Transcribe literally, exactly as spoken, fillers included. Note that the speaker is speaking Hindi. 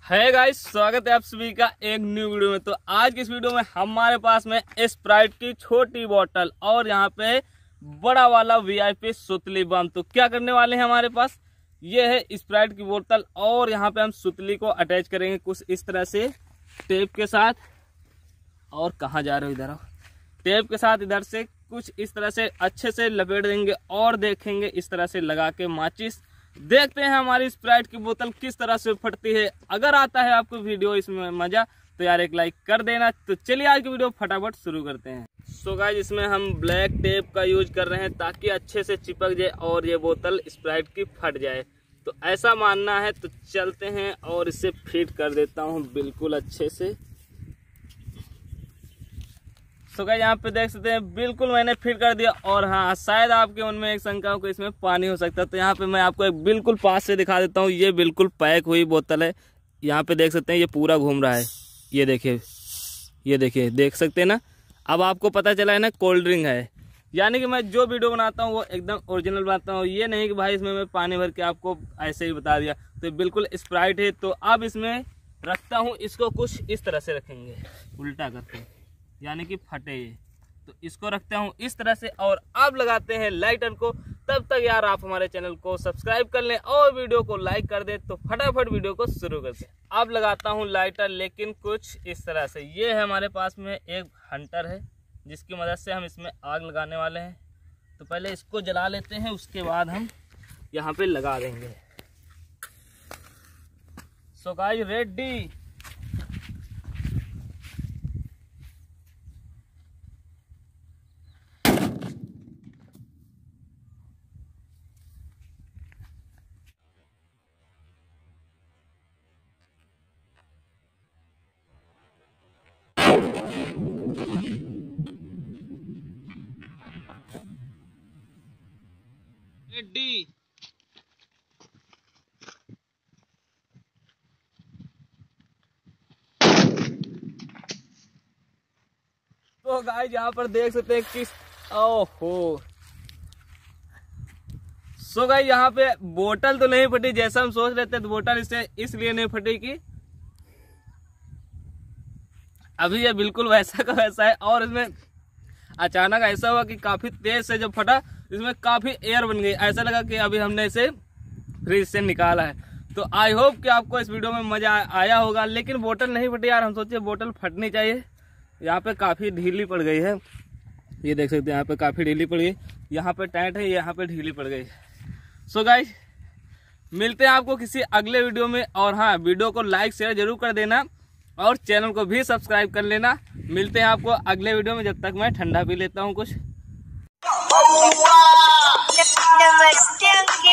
है गाइस, स्वागत है आप सभी का एक न्यू वीडियो में। तो आज की इस वीडियो में हमारे पास में स्प्राइट की छोटी बोतल और यहाँ पे बड़ा वाला वीआईपी सुतली बम। तो क्या करने वाले हैं, हमारे पास ये है स्प्राइट की बोतल और यहाँ पे हम सुतली को अटैच करेंगे कुछ इस तरह से टेप के साथ। और कहाँ जा रहे हो, इधर आओ। टेप के साथ इधर से कुछ इस तरह से अच्छे से लपेट देंगे और देखेंगे इस तरह से लगा के माचिस। देखते हैं हमारी स्प्राइट की बोतल किस तरह से फटती है। अगर आता है आपको वीडियो इसमें मजा तो यार एक लाइक कर देना। तो चलिए आज की वीडियो फटाफट शुरू करते हैं। सो गाइस, इसमें हम ब्लैक टेप का यूज कर रहे हैं ताकि अच्छे से चिपक जाए और ये बोतल स्प्राइट की फट जाए। तो ऐसा मानना है, तो चलते हैं और इसे फिट कर देता हूँ बिल्कुल अच्छे से। तो गाइस यहाँ पे देख सकते हैं बिल्कुल मैंने फिट कर दिया। और हाँ, शायद आपके मन में एक शंका हो कि इसमें पानी हो सकता है, तो यहाँ पे मैं आपको एक बिल्कुल पास से दिखा देता हूँ। ये बिल्कुल पैक हुई बोतल है। यहाँ पे देख सकते हैं ये पूरा घूम रहा है। ये देखिए, ये देखिए, देख सकते हैं ना। अब आपको पता चला है ना, कोल्ड ड्रिंक है। यानी कि मैं जो वीडियो बनाता हूँ वो एकदम ओरिजिनल बनाता हूँ। ये नहीं कि भाई इसमें मैं पानी भर के आपको ऐसे ही बता दिया। तो बिल्कुल स्प्राइट है। तो अब इसमें रखता हूँ, इसको कुछ इस तरह से रखेंगे उल्टा करके, यानी कि फटे ये। तो इसको रखता हूँ इस तरह से और अब लगाते हैं लाइटर को। तब तक यार आप हमारे चैनल को सब्सक्राइब कर लें और वीडियो को लाइक कर दें। तो फटाफट वीडियो को शुरू करते हैं। अब लगाता हूँ लाइटर, लेकिन कुछ इस तरह से। ये है हमारे पास में एक हंटर है जिसकी मदद से हम इसमें आग लगाने वाले हैं। तो पहले इसको जला लेते हैं, उसके बाद हम यहाँ पे लगा देंगे। So guys, ready. रेडी। तो गाइस यहाँ पर देख सकते हैं किस ओहो। सो गाइस यहाँ पे बोतल तो नहीं फटी जैसा हम सोच रहे थे। तो बोतल इससे इसलिए नहीं फटी कि अभी ये बिल्कुल वैसा का वैसा है। और इसमें अचानक ऐसा हुआ कि काफी तेज से जब फटा, इसमें काफी एयर बन गई। ऐसा लगा कि अभी हमने इसे फ्रिज से निकाला है। तो आई होप कि आपको इस वीडियो में मजा आया होगा। लेकिन बोतल नहीं फटी यार, हम सोचे बोतल फटनी चाहिए। यहाँ पे काफी ढीली पड़ गई है, ये देख सकते हैं। यहाँ पे काफी ढीली पड़ गई, यहाँ पे टाइट है, यहाँ पे ढीली पड़ गई। सो गाइस, मिलते हैं आपको किसी अगले वीडियो में। और हाँ, वीडियो को लाइक शेयर जरूर कर देना और चैनल को भी सब्सक्राइब कर लेना। मिलते हैं आपको अगले वीडियो में। जब तक मैं ठंडा पी लेता हूँ कुछ।